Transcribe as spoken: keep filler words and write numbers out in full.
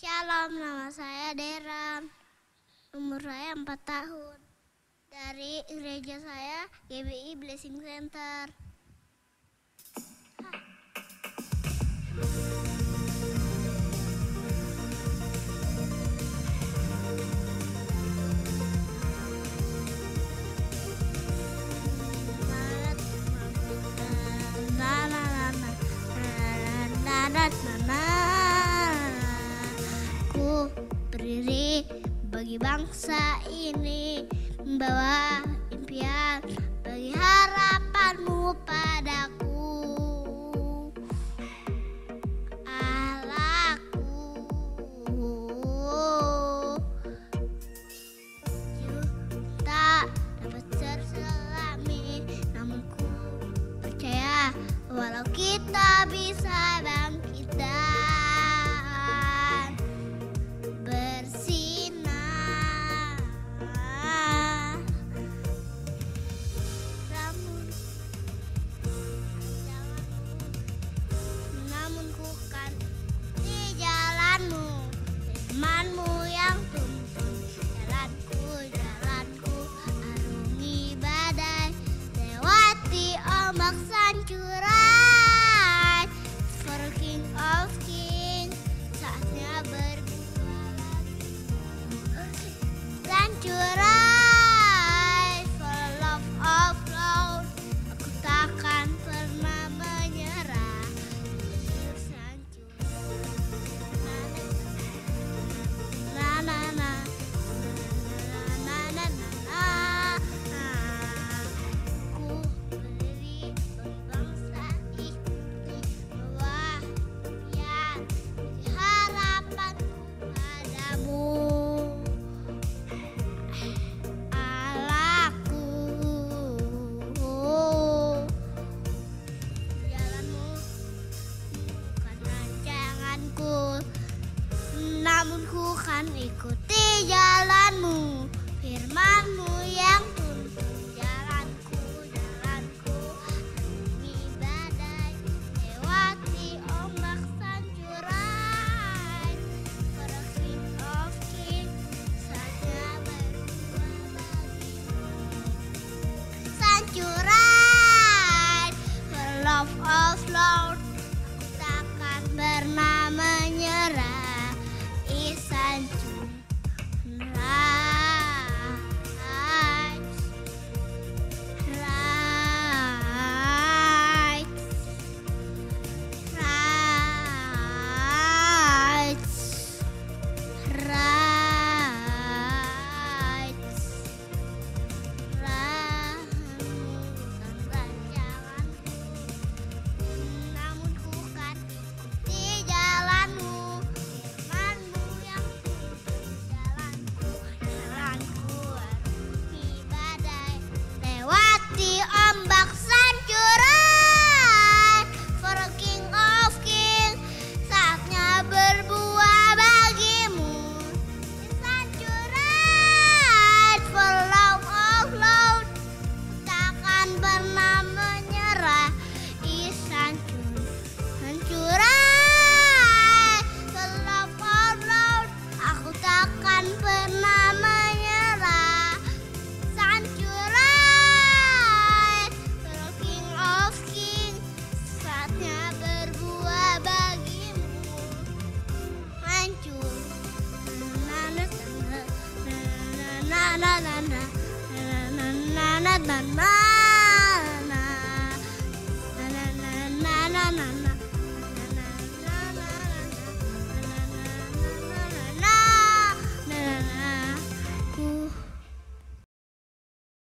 Shalom, nama saya Deran. Umur saya empat tahun. Dari gereja saya, G B I Blessing Center. Ku berdiri bagi bangsa ini, membawa impian bagi harapanmu padaku. Allahku, tak dapat terselami, namun ku percaya walau kita bisa bangkit dan bersinar. Namun, namun ku kan di jalanmu, temanmu yang tuntun jalanku, jalanku arungi badai, lewati ombak sancuran. For King of Kings, saatnya bergua lagi. Sancuran, for love of Lord, aku takkan pernah menyerah. Sancuran, na na na na na na na na. Ku berdiri bagi bangsa ini, membawa impian bagi harapanku padamu. Allahku, jalanmu bukan rancanganku, namun ku kan ikuti jalanmu. Firmanmu yang tuntun jalanku, jalanku arungi badai, lewati ombak sancuran. For the King of Kings, saatnya bergua bagimu. Sancuran, for love of Lord, aku takkan pernah menyerah. Isancuran, right, right, right, right. Bukan rancanganku, namun ku kan ikuti jalanmu. Firmanmu yang tuntun jalanku, jalanku arungi badai, lewati ombak sancuran. For the King of Kings, saatnya berbuah bagimu. Sancuran, for love of Lord, takkan pernah menyerah. Isancuran, hancuran, for love of Lord, aku takkan pernah menyerah. Sancuran, for the King of Kings, saatnya berbuah bagimu. Hancur, na na na na na na na na na na na na.